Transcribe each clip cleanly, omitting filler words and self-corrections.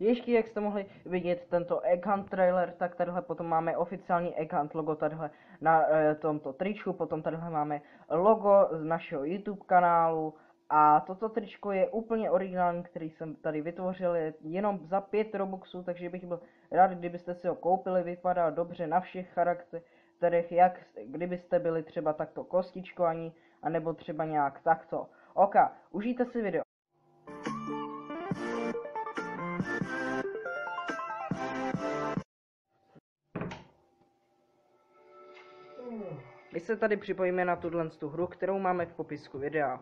Ještě jak jste mohli vidět tento Egg Hunt trailer, tak tadyhle potom máme oficiální Egg Hunt logo tadyhle na tomto tričku, potom tadyhle máme logo z našeho YouTube kanálu a toto tričko je úplně originální, který jsem tady vytvořil, je jenom za 5 Robuxů, takže bych byl rád, kdybyste si ho koupili, vypadá dobře na všech charakterech, jak kdybyste byli třeba takto kostičkovaní, anebo třeba nějak takto. OK, užijte si video. My se tady připojíme na tuhle hru, kterou máme v popisku videa.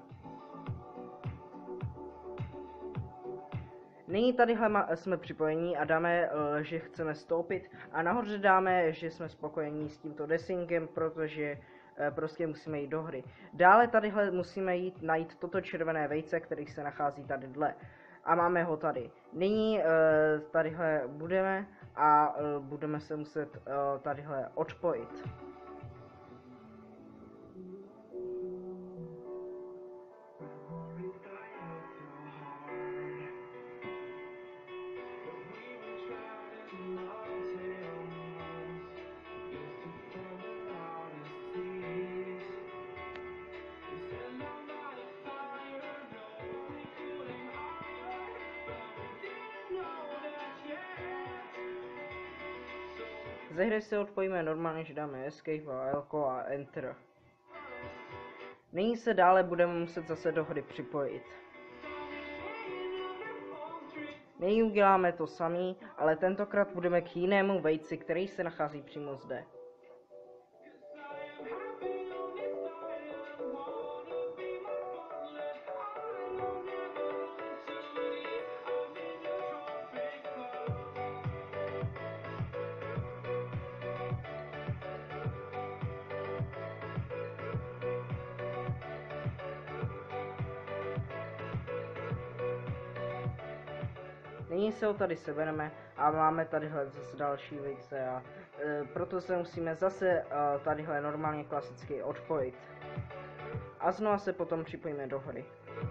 Nyní tadyhle jsme připojení a dáme, že chceme stoupit a nahoře dáme, že jsme spokojení s tímto desingem, protože prostě musíme jít do hry. Dále tadyhle musíme jít najít toto červené vejce, který se nachází tady dle. A máme ho tady. Nyní tadyhle budeme a budeme se muset tadyhle odpojit. Ze hry se odpojíme normálně, že dáme escape a L a enter. Nyní se dále budeme muset zase do hry připojit. Nyní uděláme to samý, ale tentokrát budeme k jinému vejci, který se nachází přímo zde. Nyní se ho tady sebereme a máme tadyhle zase další vejce a proto se musíme zase tadyhle normálně klasicky odpojit. A znovu se potom připojíme do hry.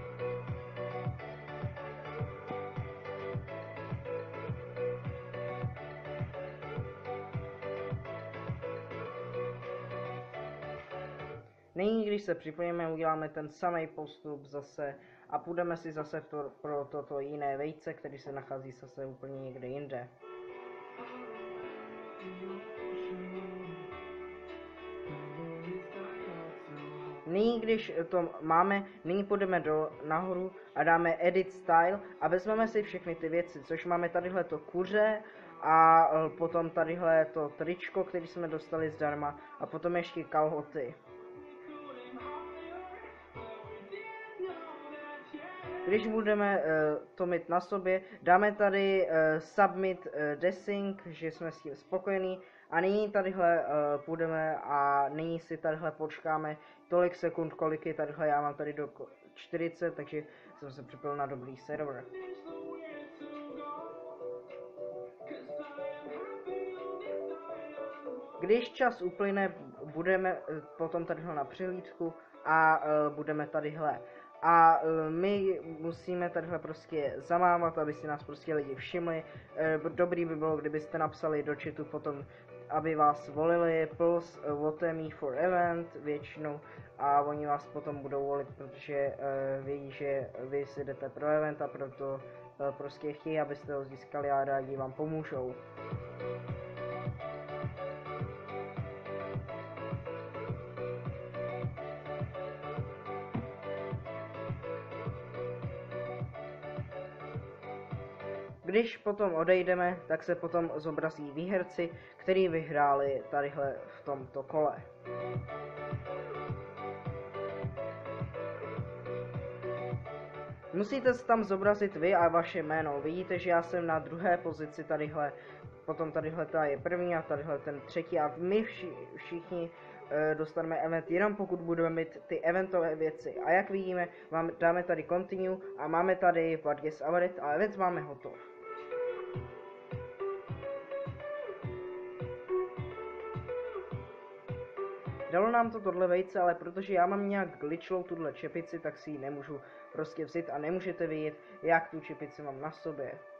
Nyní, když se připojíme, uděláme ten samý postup zase a půjdeme si zase pro toto jiné vejce, který se nachází zase úplně někde jinde. Nyní, když to máme, nyní půjdeme nahoru a dáme Edit Style a vezmeme si všechny ty věci, což máme tadyhle to kuře a potom tadyhle to tričko, který jsme dostali zdarma a potom ještě kalhoty. Když budeme to mít na sobě, dáme tady submit desing, že jsme s tím spokojení a nyní tadyhle půjdeme a nyní si tadyhle počkáme tolik sekund, kolik je tadyhle, já mám tady do 40, takže jsem se připojil na dobrý server. Když čas uplyne, budeme potom tadyhle na přehlídku a budeme tadyhle. A my musíme tadyhle prostě zamávat, aby si nás prostě lidi všimli. Dobrý by bylo, kdybyste napsali do chatu potom, aby vás volili, plus vote me for event většinou a oni vás potom budou volit, protože vědí, že vy si jdete pro event a proto prostě chtějí, abyste ho získali a rádi vám pomůžou. Když potom odejdeme, tak se potom zobrazí výherci, kteří vyhráli tadyhle v tomto kole. Musíte se tam zobrazit vy a vaše jméno. Vidíte, že já jsem na druhé pozici tadyhle, potom tadyhle ta je první a tadyhle ten třetí a my všichni dostaneme event jenom pokud budeme mít ty eventové věci. A jak vidíme, dáme tady continue a máme tady what gets added a event máme hotov. Dalo nám to tohle vejce, ale protože já mám nějak glitchlou tuhle čepici, tak si ji nemůžu prostě vzít a nemůžete vidět, jak tu čepici mám na sobě.